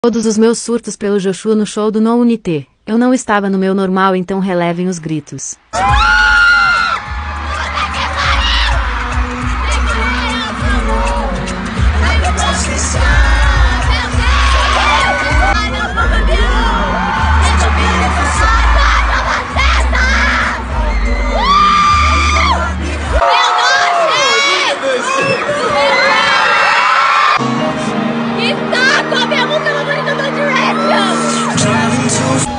Todos os meus surtos pelo Joshua no show do No Unité. Eu não estava no meu normal, então relevem os gritos. Que saco! A minha música favorita do Direction!